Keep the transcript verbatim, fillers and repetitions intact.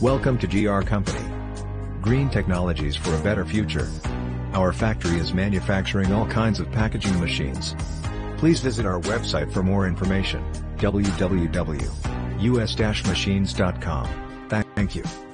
Welcome to G R Company. Green technologies for a better future. Our factory is manufacturing all kinds of packaging machines. Please visit our website for more information, w w w dot u s dash machines dot com. Thank you.